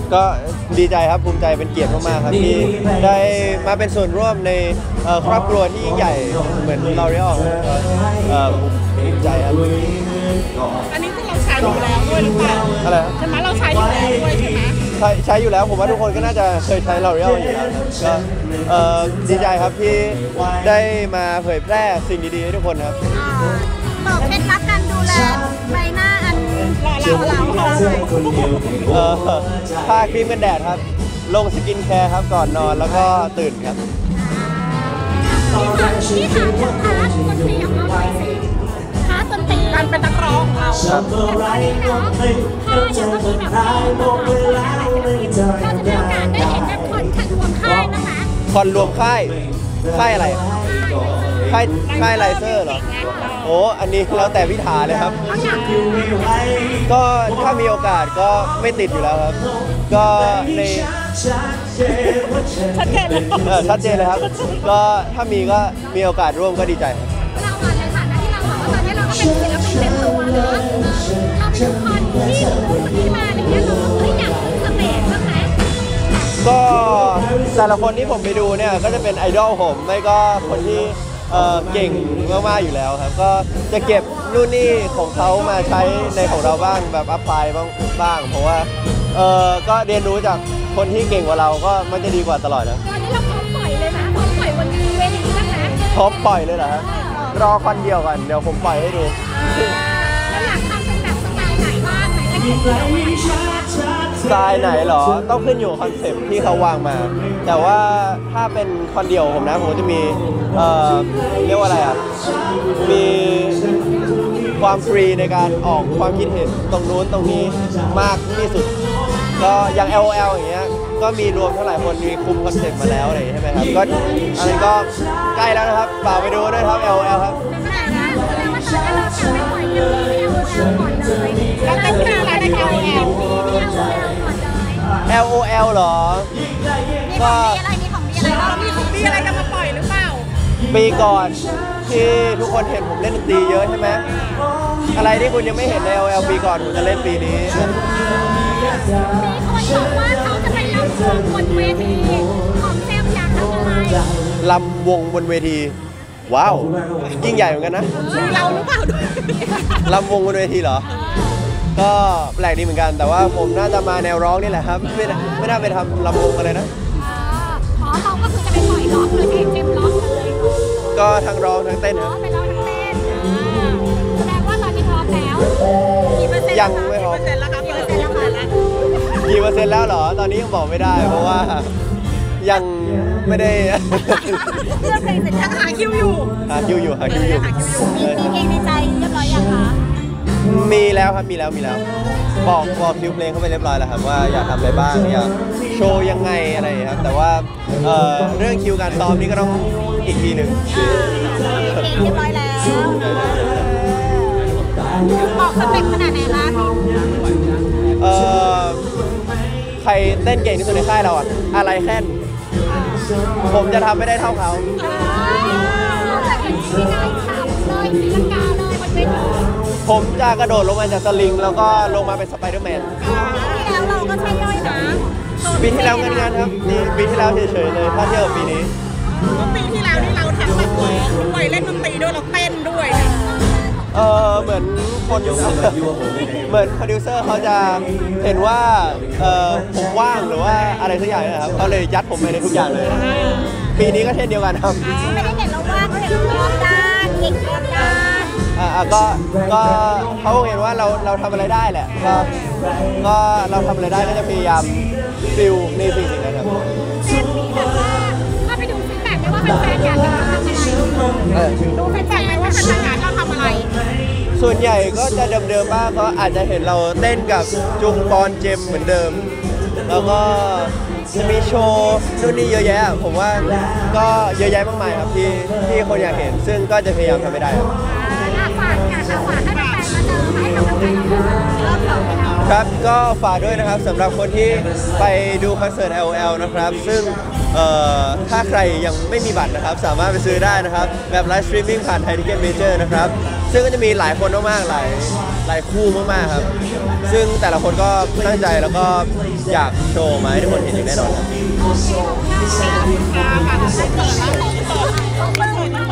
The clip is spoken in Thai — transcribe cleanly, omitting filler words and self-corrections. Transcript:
ก็ดีใจครับภูมิใจเป็นเกียรติมากๆครับที่ได้มาเป็นส่วนร่วมในครอบครัวที่ยิ่งใหญ่เหมือนเราเรียกภูมิใจครับอันนี้คือเราใช้อยู่แล้วด้วยหรือเปล่าอะไรใช่ไหมเราใช้อยู่แล้วด้วยใช่ไหมใช้อยู่แล้วผมว่าทุกคนก็น่าจะเคยใช้เราเรียกอยู่แล้วก็ดีใจครับที่ได้มาเผยแพร่สิ่งดีๆให้ทุกคนครับบอกเคล็ดลับการดูแลใบหน้าอันหล่อเราทาครีมกันแดดครับลงสกินแคร์ครับก่อนนอนแล้วก็ตื่นครับที่ถามถึงพาร์ทดนตรีของเราหน่อยสิพาร์ทดนตรีการเป็นนักร้องของเราอย่างวันนี้เนาะถ้าจะต้องมีแบบเราจะมีโอกาสได้เห็นแบบคนขัดรวมค่ายนะคะคอนรวมค่ายอะไรค่ายไลเซอร์เหรอโอ้อันนี้แล้วแต่พิธาเลยครับก็ถ้ามีโอกาสก็ไม่ติดอยู่แล้วครับก็ในชัดเจนเลยชัดเจนเลยครับก็ถ้ามีโอกาสร่วมก็ดีใจเราในฐานะที่เราบอกว่าตอนนี้เราก็เป็นศิลปินเต็มตัวเนาะเราเป็นคนที่มาอะไรเงี้ยเราอยากสเตจบ้างไหมก็แต่ละคนที่ผมไปดูเนี่ยก็จะเป็นไอดอลผมไม่ก็คนที่เก่งมากๆอยู่แล้วครับก็จะเก็บนู่นนี่ของเขามาใช้ในของเราบ้างแบบอัพพลายบ้างเพราะว่าก็เรียนรู้จากคนที่เก่งกว่าเราก็มันจะดีกว่าตลอดนะตอนนี้เราพร้อมปล่อยเลยนะพร้อมปล่อยบนเวทีนะคะพร้อมปล่อยเลยเหรอครับรอคอนเดียวกันเดี๋ยวผมปล่อยให้ดูแล้วอยากทำเป็นแบบสไตล์ไหนบ้างไหนเป็นเดี่ยวสไตล์ไหนหรอต้องขึ้นอยู่คอนเซ็ปต์ที่เขาวางมาแต่ว่าถ้าเป็นคอนเดียวผมนะผมจะมีเรียกว่าอะไรอ่ะมีความฟรีในการออกความคิดเห็นตรงนู้นตรงนี้มากที่สุดก็อย่าง LOL อย่างเงี้ยก็มีรวมเท่าไหร่คนมีคุมคอนเซ็ปต์มาแล้วอะไรใช่ไหมครับก็อันนี้ก็ใกล้แล้วนะครับฝากไปดูด้วยครับ LOL ครับแล้วเต้นเพลงอะไรใน LOL เหรอก็มีของมีอะไรจะมาปล่อยหรือเปล่าปีก่อนที่ทุกคนเห็นผมเล่นดนตรีเยอะใช่ไหมอะไรที่คุณยังไม่เห็นใน LOL ปีก่อนผมจะเล่นปีนี้มีคนบอกว่าเขาจะไปรำวงบนเวทีของเซลอยากทำอะไรรำวงบนเวทีว้าวยิ่งใหญ่เหมือนกันนะเราหรือเปล่าด้วยรำวงบนเวทีเหรอก็แปลกดีเหมือนกันแต่ว่าผมน่าจะมาแนวร้องนี่แหละครับไม่น่าไปทำรำวงอะไรนะเขาก็คือจะไปปล่อยร้องเลยเต็มร้องเลยก็ทั้งร้องทั้งเต้นครับไปร้องทั้งเต้นแสดงว่าตอนนี้พร้อมแล้วยังไม่พร้อมกี่เปอร์เซ็นต์แล้วเหรอตอนนี้ยังบอกไม่ได้เพราะว่ายังไม่ได้เลือกเพลงเสร็จยังหาคิวอยู่มีเพลงในใจเรียบร้อยยังคะมีแล้วครับมีแล้วบอกคิวเพลงเข้าไปเรียบร้อยแล้วครับว่าอยากทำอะไรบ้างอยากโชว์ยังไงอะไรครับแต่ว่าเรื่องคิวการซ้อมนี่ก็ต้องอีกทีหนึ่งเพลงเรียบร้อยแล้วบอกสเต็ปขนาดไหนคะใครเต้นเก่งที่สุดในค่ายเราอะไรแค่นผมจะทำไม่ได้เท่าเขาผมจะกระโดดลงมาจากสลิงแล้วก็ลงมาเป็นสไปเดอร์แมนปีที่แล้วเราก็ใช่ย่อยนะปีที่แล้วงานครับนี่ปีที่แล้วเฉยๆเลยถ้าเทียบกับปีนี้ปีที่แล้วนี่เราทั้งแบบร้องด้วยเล่นดนตรีด้วยเราเต้นด้วยเหมือนคนเหมือนโปรดิวเซอร์เขาจะเห็นว่าผมว่างหรือว่าอะไรสักอย่างนะครับเขาเลยยัดผมไปในทุกอย่างเลยปีนี้ก็เช่นเดียวกันครับไม่ได้เห็นเราว่างเขาเห็นรอบด้านเก่งรอบด้านก็เขาเห็นว่าเราทำอะไรได้แหละก็เราทำอะไรได้ก็จะพยายามฟิลในสิ่งนั้นครับถ้าไปดูฟีดแบ็กไหมว่าแฟนๆอยากจะทำอะไรดูฟีดแบ็กไหมว่าแฟนๆอยากจะทำอะไรส่วนใหญ่ก็จะเดิมๆบ้างเขาอาจจะเห็นเราเต้นกับจุงปอนเจมเหมือนเดิมแล้วก็จะมีโชว์นู่นนี่เยอะแยะผมว่าก็เยอะแยะมากมายครับที่คนอยากเห็นซึ่งก็จะพยายามทำให้ได้ครับฝากให้แฟนๆมาเจอให้กำลังใจเรารอบสองครับก็ฝากด้วยนะครับสำหรับคนที่ไปดูคอนเสิร์ต LOL นะครับซึ่งถ้าใครยังไม่มีบัตรนะครับสามารถไปซื้อได้นะครับแบบไลฟ์สตรีมมิ่งผ่านไทยทิเก็ตเมเจอร์นะครับซึ่งก็จะมีหลายคนมากๆหลายคู่มากๆครับซึ่งแต่ละคนก็ตั้งใจแล้วก็อยากโชว์มาให้ทุกคนเห็นอย่างแน่นอนครับค่ะค่ะคอนเสิร์ตแล้วคอนเสิร์ต